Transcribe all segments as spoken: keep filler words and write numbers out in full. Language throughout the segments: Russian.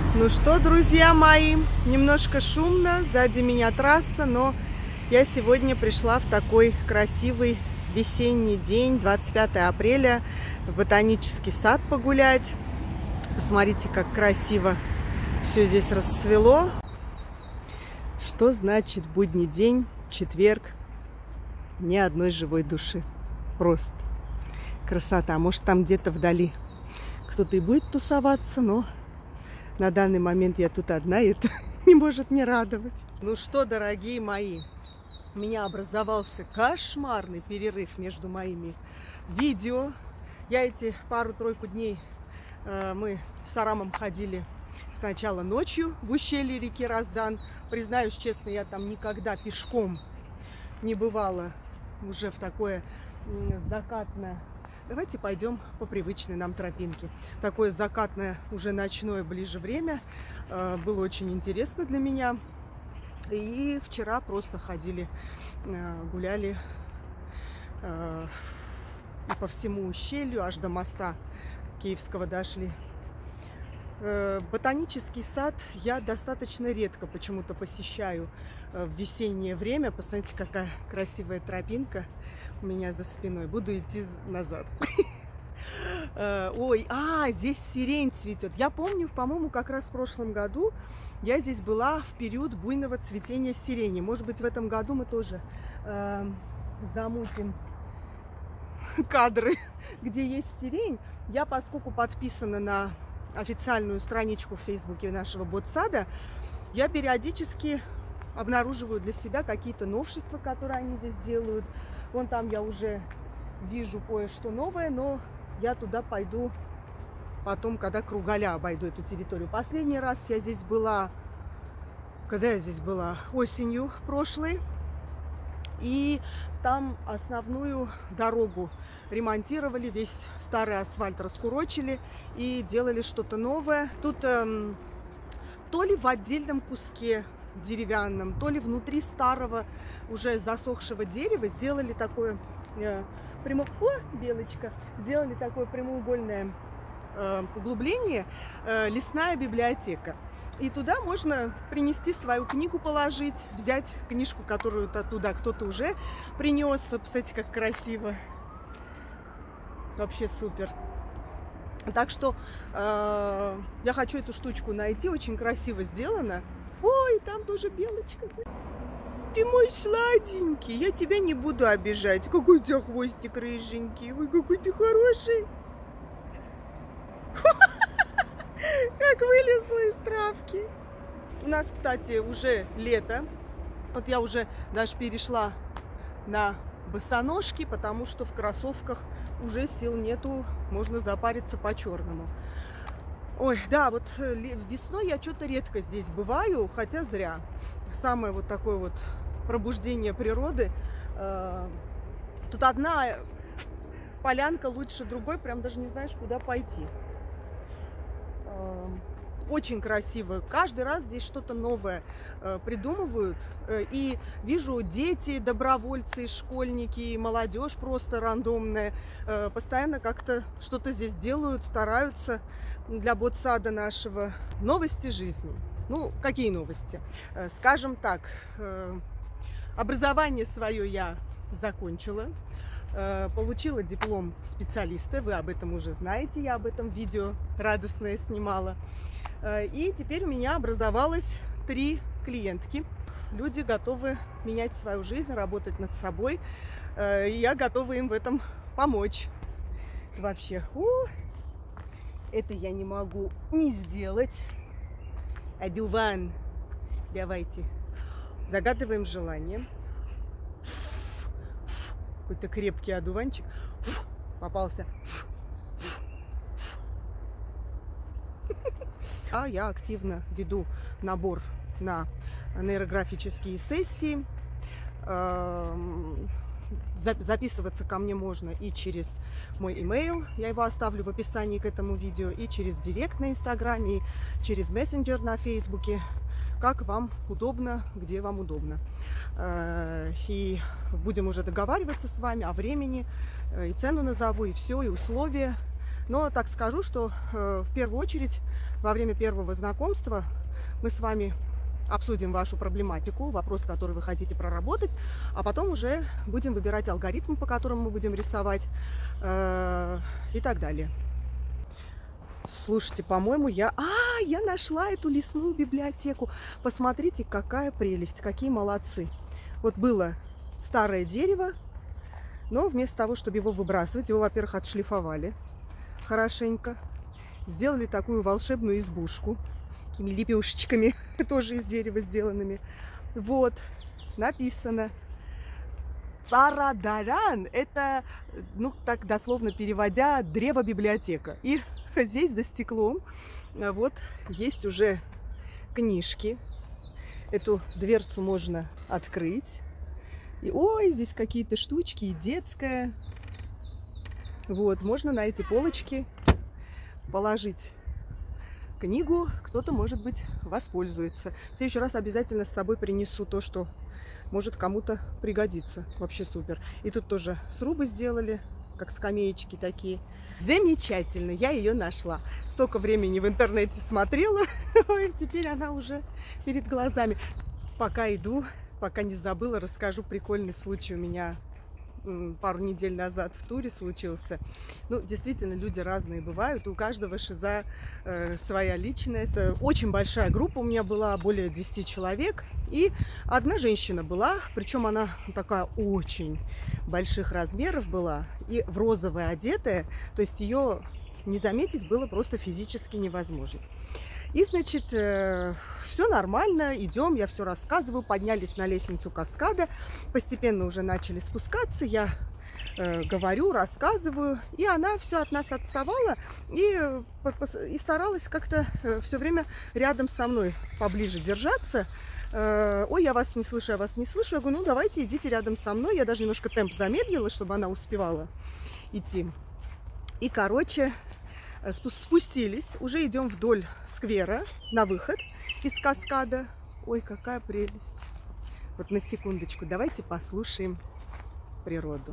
Ну что, друзья мои, немножко шумно, сзади меня трасса, но я сегодня пришла в такой красивый весенний день, двадцать пятое апреля, в ботанический сад погулять. Посмотрите, как красиво все здесь расцвело. Что значит будний день, четверг, ни одной живой души. Просто красота. Может, там где-то вдали кто-то и будет тусоваться, но на данный момент я тут одна, и это не может не радовать. Ну что, дорогие мои, у меня образовался кошмарный перерыв между моими видео. Я эти пару-тройку дней э, мы с Арамом ходили сначала ночью в ущелье реки Раздан. Признаюсь честно, я там никогда пешком не бывала уже в такое закатное. Давайте пойдем по привычной нам тропинке. Такое закатное, уже ночное ближе время. Было очень интересно для меня. И вчера просто ходили, гуляли и по всему ущелью, аж до моста Киевского дошли. Ботанический сад я достаточно редко почему-то посещаю в весеннее время. Посмотрите, какая красивая тропинка у меня за спиной. Буду идти назад. Ой, а, здесь сирень цветет. Я помню, по-моему, как раз в прошлом году я здесь была в период буйного цветения сирени. Может быть, в этом году мы тоже э, замутим кадры, где есть сирень. Я, поскольку подписана на официальную страничку в Фейсбуке нашего ботсада, я периодически обнаруживаю для себя какие-то новшества, которые они здесь делают. Вон там я уже вижу кое-что новое, но я туда пойду потом, когда кругаля обойду эту территорию. Последний раз я здесь была, когда я здесь была? Осенью прошлой. И там основную дорогу ремонтировали, весь старый асфальт раскурочили и делали что-то новое. Тут эм, то ли в отдельном куске деревянном, то ли внутри старого уже засохшего дерева сделали такое э, прямо... О, белочка! Сделали такое прямоугольное э, углубление, э, лесная библиотека. И туда можно принести свою книгу, положить, взять книжку, которую туда кто-то уже принес. Посмотрите, как красиво. Вообще супер. Так что э, я хочу эту штучку найти. Очень красиво сделано. Ой, там тоже белочка. Ты мой сладенький. Я тебя не буду обижать. Какой у тебя хвостик рыженький. Ой, какой ты хороший. Как вылезла из травки. У нас, кстати, уже лето. Вот я уже даже перешла на босоножки, потому что в кроссовках уже сил нету. Можно запариться по-черному. Ой, да, вот весной я что-то редко здесь бываю, хотя зря. Самое вот такое вот пробуждение природы. Тут одна полянка лучше другой, прям даже не знаешь, куда пойти. Очень красиво. Каждый раз здесь что-то новое э, придумывают. Э, и вижу, дети, добровольцы, школьники, молодежь просто рандомная. Э, постоянно как-то что-то здесь делают, стараются для ботсада нашего. Новости жизни. Ну, какие новости? Э, скажем так, э, образование свое я закончила. Э, получила диплом специалиста. Вы об этом уже знаете. Я об этом видео радостное снимала. И теперь у меня образовалось три клиентки. Люди готовы менять свою жизнь, работать над собой. И я готова им в этом помочь. Вообще, у, это я не могу не сделать. Адюван. Давайте. Загадываем желание. Какой-то крепкий одуванчик. Попался. А я активно веду набор на нейрографические сессии. Записываться ко мне можно и через мой имейл, я его оставлю в описании к этому видео, и через директ на инстаграме, и через мессенджер на фейсбуке, как вам удобно, где вам удобно. И будем уже договариваться с вами о времени, и цену назову, и все, и условия Но так скажу, что э, в первую очередь во время первого знакомства мы с вами обсудим вашу проблематику, вопрос, который вы хотите проработать, а потом уже будем выбирать алгоритм, по которому мы будем рисовать э, и так далее. Слушайте, по-моему, я... А, я нашла эту лесную библиотеку. Посмотрите, какая прелесть, какие молодцы. Вот было старое дерево, но вместо того, чтобы его выбрасывать, его, во-первых, отшлифовали хорошенько, сделали такую волшебную избушку, такими лепешечками, тоже из дерева сделанными. Вот, написано. Царадаран – это, ну, так дословно переводя, древо-библиотека. И здесь за стеклом вот есть уже книжки. Эту дверцу можно открыть. И ой, здесь какие-то штучки, и детская. Вот, можно на эти полочки положить книгу, кто-то, может быть, воспользуется. В следующий раз обязательно с собой принесу то, что может кому-то пригодиться. Вообще супер. И тут тоже срубы сделали, как скамеечки такие. Замечательно, я ее нашла. Столько времени в интернете смотрела, теперь она уже перед глазами. Пока иду, пока не забыла, расскажу прикольный случай у меня пару недель назад в туре случился. Ну, действительно, люди разные бывают. У каждого шиза э, своя личность. Очень большая группа у меня была, более десяти человек. И одна женщина была, причем она такая очень больших размеров была. И в розовое одетая. То есть ее не заметить было просто физически невозможно. И, значит, э, все нормально, идем, я все рассказываю, поднялись на лестницу каскада, постепенно уже начали спускаться, я э, говорю, рассказываю, и она все от нас отставала и, и старалась как-то э, все время рядом со мной поближе держаться. Э, Ой, я вас не слышу, я вас не слышу. Я говорю, ну давайте идите рядом со мной, я даже немножко темп замедлила, чтобы она успевала идти. И, короче... Спустились, уже идем вдоль сквера на выход из каскада. Ой, какая прелесть. Вот на секундочку, давайте послушаем природу.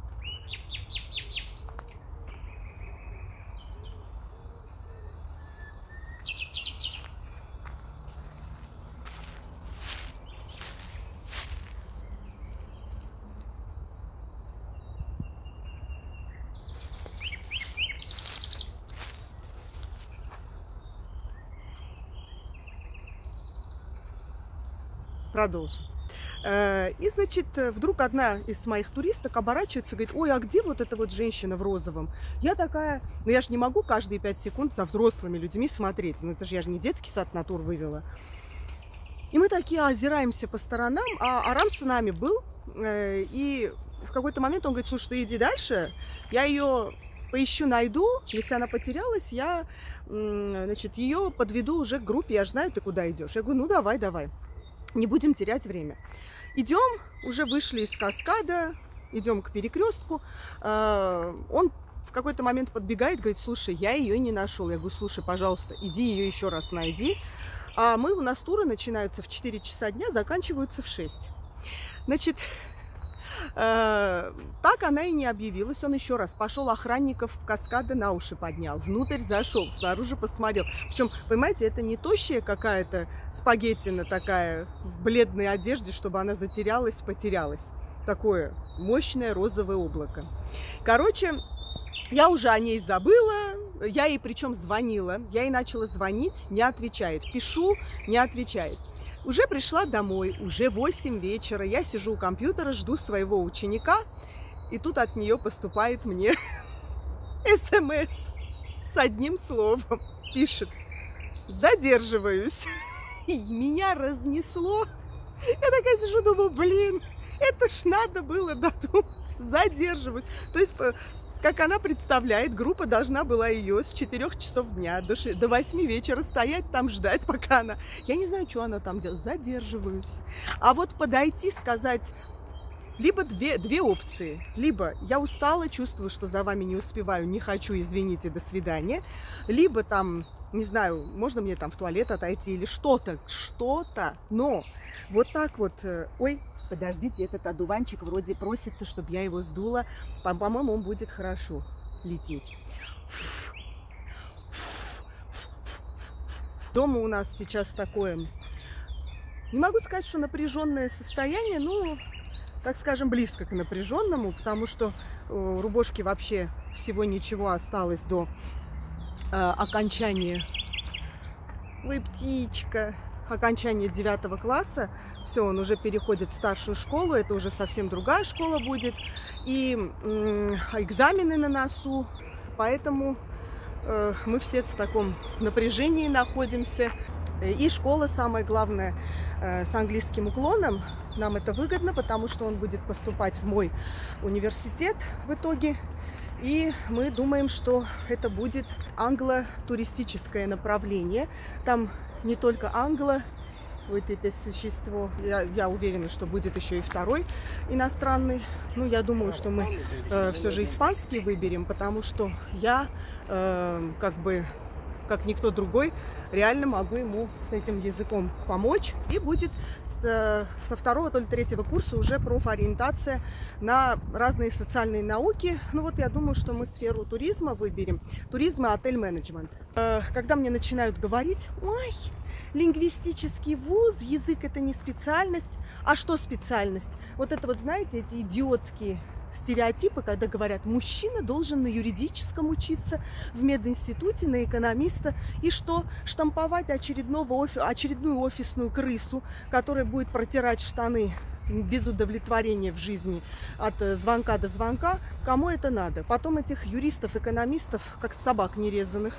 Продолжим. И, значит, вдруг одна из моих туристок оборачивается и говорит, ой, а где вот эта вот женщина в розовом? Я такая, ну я же не могу каждые пять секунд за взрослыми людьми смотреть. Ну это же я же не детский сад на тур вывела. И мы такие озираемся по сторонам, а Арам с нами был. И в какой-то момент он говорит, слушай, ты иди дальше, я ее поищу, найду. Если она потерялась, я, значит, ее подведу уже к группе, я же знаю, ты куда идешь. Я говорю, ну давай, давай. Не будем терять время. Идем, уже вышли из каскада, идем к перекрестку. Он в какой-то момент подбегает, говорит, слушай, я ее не нашел. Я говорю, слушай, пожалуйста, иди ее еще раз найди. А мы, у нас туры начинаются в четыре часа дня, заканчиваются в шесть. Значит, так она и не объявилась. Он еще раз пошел, охранников каскада на уши поднял, внутрь зашел, снаружи посмотрел. Причем, понимаете, это не тощая какая-то спагеттина такая в бледной одежде, чтобы она затерялась, потерялась. Такое мощное розовое облако. Короче, я уже о ней забыла. Я ей причем звонила. Я ей начала звонить, не отвечает. Пишу, не отвечает. Уже пришла домой, уже восемь вечера, я сижу у компьютера, жду своего ученика, и тут от нее поступает мне смс с одним словом. Пишет, задерживаюсь. И меня разнесло. Я такая сижу, думаю, блин, это ж надо было додумать. Задерживаюсь. То есть... Как она представляет, группа должна была ее с четырёх часов дня до, до восьми вечера стоять там, ждать, пока она... Я не знаю, что она там делает. Задерживаюсь. А вот подойти, сказать... Либо две, две опции. Либо я устала, чувствую, что за вами не успеваю, не хочу, извините, до свидания. Либо там, не знаю, можно мне там в туалет отойти или что-то, что-то. Но вот так вот... Ой... Подождите, этот одуванчик вроде просится, чтобы я его сдула. По-моему, он будет хорошо. лететь. Дома у нас сейчас такое, не могу сказать, что напряженное состояние, но, так скажем, близко к напряженному, потому что у Рубошки вообще всего ничего осталось до э, окончания. Ой, птичка! Окончания девятого класса. Все, он уже переходит в старшую школу, это уже совсем другая школа будет. И э, экзамены на носу, поэтому э, мы все в таком напряжении находимся. И школа, самое главное, э, с английским уклоном. Нам это выгодно, потому что он будет поступать в мой университет в итоге. И мы думаем, что это будет англо-туристическое направление. Там не только англо, вот это существо, я, я уверена, что будет еще и второй иностранный. Ну, я думаю, что мы э, все же испанский выберем, потому что я э, как бы, как никто другой, реально могу ему с этим языком помочь. И будет с, со второго, то ли третьего курса уже профориентация на разные социальные науки. Ну вот я думаю, что мы сферу туризма выберем. Туризм и отель-менеджмент. Когда мне начинают говорить, ой, лингвистический вуз, язык это не специальность. А что специальность? Вот это вот, знаете, эти идиотские стереотипы, когда говорят, мужчина должен на юридическом учиться, в мединституте, на экономиста, и что, штамповать очередного офи... очередную офисную крысу, которая будет протирать штаны без удовлетворения в жизни от звонка до звонка, кому это надо? Потом этих юристов, экономистов, как собак нерезанных,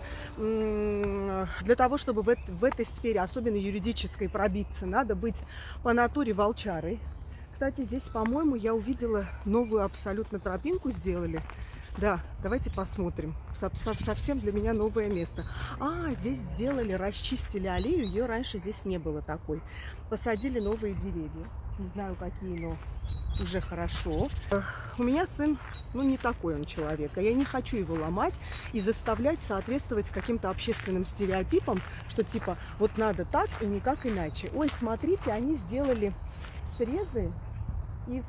для того, чтобы в, в этой сфере, особенно юридической, пробиться, надо быть по натуре волчарой. Кстати, здесь, по-моему, я увидела новую абсолютно тропинку сделали. Да, давайте посмотрим. Совсем для меня новое место. А, здесь сделали, расчистили аллею. Ее раньше здесь не было такой. Посадили новые деревья. Не знаю, какие, но уже хорошо. У меня сын, ну, не такой он человек. А я не хочу его ломать и заставлять соответствовать каким-то общественным стереотипам, что типа вот надо так и никак иначе. Ой, смотрите, они сделали срезы из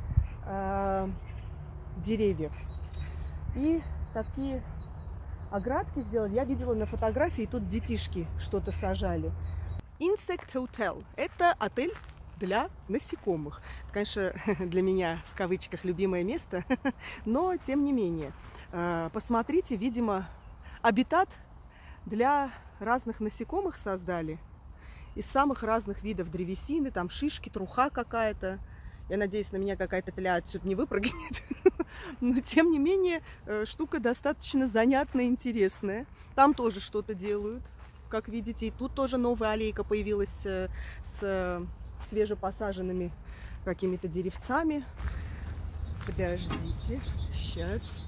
э, деревьев. И такие оградки сделали. Я видела на фотографии, тут детишки что-то сажали. Insect Hotel. Это отель для насекомых. Конечно, для меня, в кавычках, любимое место, но тем не менее. Э, посмотрите, видимо, обитат для разных насекомых создали. Из самых разных видов древесины, там шишки, труха какая-то. Я надеюсь, на меня какая-то тля отсюда не выпрыгнет. Но, тем не менее, штука достаточно занятная, интересная. Там тоже что-то делают, как видите. И тут тоже новая аллейка появилась с свежепосаженными какими-то деревцами. Подождите, сейчас.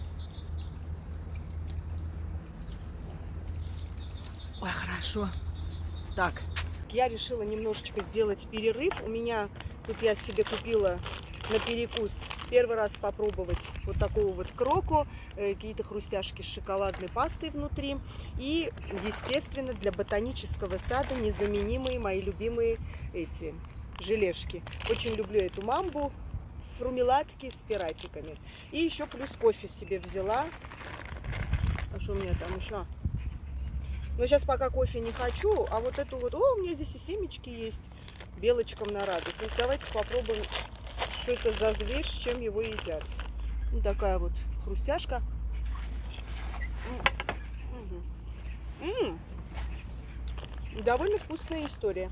Ой, хорошо. Так, я решила немножечко сделать перерыв. У меня тут я себе купила на перекус первый раз попробовать вот такого вот кроко, э, какие-то хрустяшки с шоколадной пастой внутри. И, естественно, для ботанического сада незаменимые мои любимые эти желешки. Очень люблю эту мамбу, фрумеладки с пиратиками. И еще плюс кофе себе взяла. А что у меня там еще? Но сейчас пока кофе не хочу, а вот эту вот... О, у меня здесь и семечки есть. Белочкам на радость. Ну, давайте попробуем, что это за зверь, с чем его едят. Вот такая вот хрустяшка. М-м-м. Довольно вкусная история.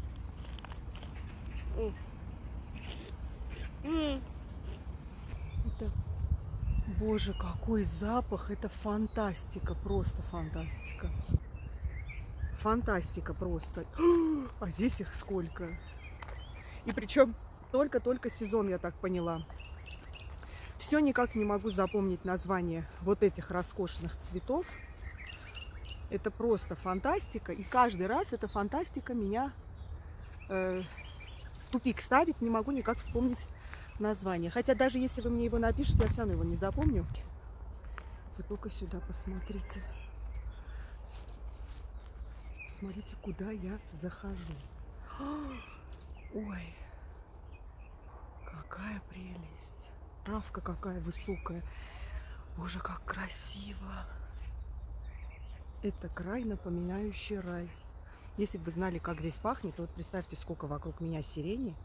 М-м. Это... Боже, какой запах! Это фантастика, просто фантастика. Фантастика просто. А здесь их сколько. И причем только-только сезон, я так поняла. Все никак не могу запомнить название вот этих роскошных цветов. Это просто фантастика. И каждый раз эта фантастика меня э, в тупик ставит. Не могу никак вспомнить название. Хотя даже если вы мне его напишете, я все равно его не запомню. Вы только сюда посмотрите. Смотрите, куда я захожу. Ой, какая прелесть. Травка какая высокая. Боже, как красиво! Это край, напоминающий рай. Если бы вы знали, как здесь пахнет, то вот представьте, сколько вокруг меня сирени.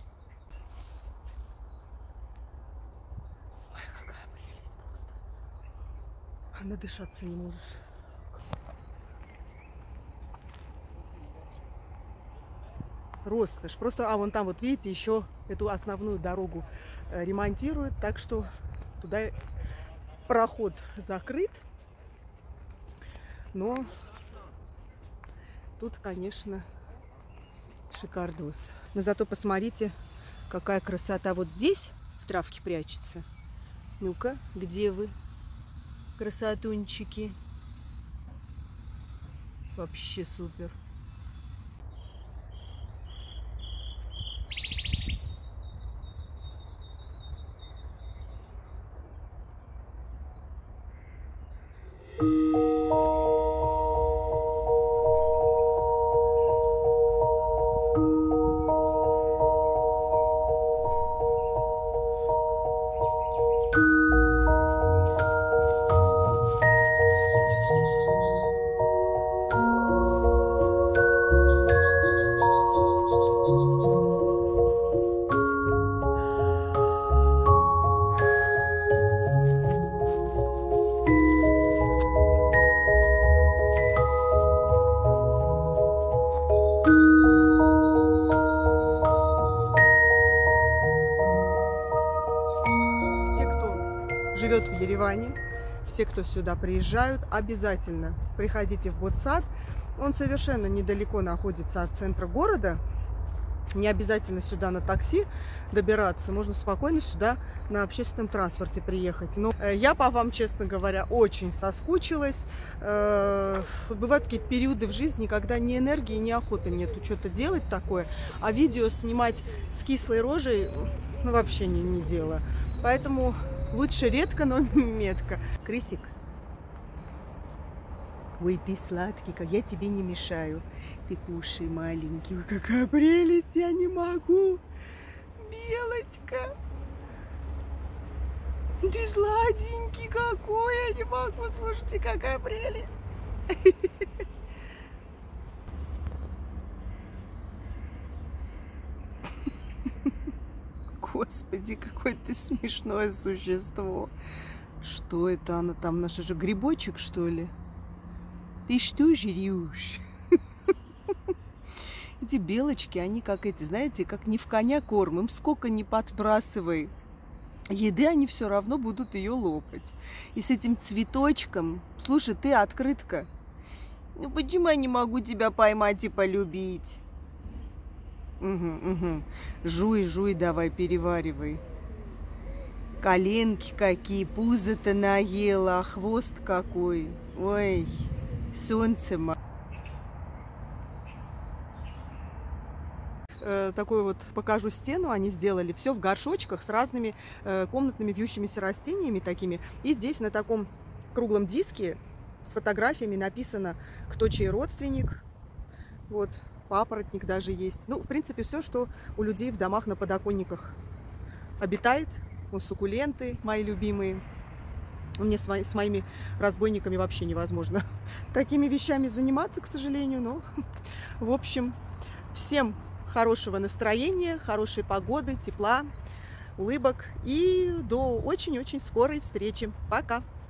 Ой, какая прелесть просто. А надышаться не можешь. Роскошь. Просто, а вон там, вот видите, еще эту основную дорогу ремонтируют, так что туда проход закрыт. Но тут, конечно, шикардос. Но зато посмотрите, какая красота вот здесь в травке прячется. Ну-ка, где вы, красотунчики? Вообще супер. Живет в Ереване, все, кто сюда приезжают, обязательно приходите в Ботсад. Он совершенно недалеко находится от центра города. Не обязательно сюда на такси добираться, можно спокойно сюда на общественном транспорте приехать. Но я по вам, честно говоря, очень соскучилась. Бывают какие-то периоды в жизни, когда ни энергии, ни охоты нету что-то делать такое, а видео снимать с кислой рожей, ну, вообще не, не дело. Поэтому лучше редко, но метко. Крысик. Ой, ты сладкий, как я тебе не мешаю. Ты кушай, маленький. Ой, какая прелесть, я не могу. Белочка. Ты сладенький какой, я не могу. Слушайте, какая прелесть. Господи, какое ты смешное существо. Что это она там? Наш же грибочек, что ли? Ты что жрешь? Эти белочки, они как эти, знаете, как не в коня корм. Им сколько ни подбрасывай еды, они все равно будут ее лопать. И с этим цветочком... Слушай, ты открытка. Ну почему я не могу тебя поймать и полюбить? Угу, угу. Жуй, жуй, давай, переваривай. Коленки какие, пузо-то наела, а хвост какой. Ой, солнце мое. Э, такую вот покажу стену они сделали. Все в горшочках с разными э, комнатными вьющимися растениями такими. И здесь на таком круглом диске с фотографиями написано, кто чей родственник. Вот. Папоротник даже есть. Ну, в принципе, все, что у людей в домах на подоконниках обитает. Вот суккуленты мои любимые. Мне с, мо с моими разбойниками вообще невозможно такими вещами заниматься, к сожалению. Но, в общем, всем хорошего настроения, хорошей погоды, тепла, улыбок. И до очень-очень скорой встречи. Пока!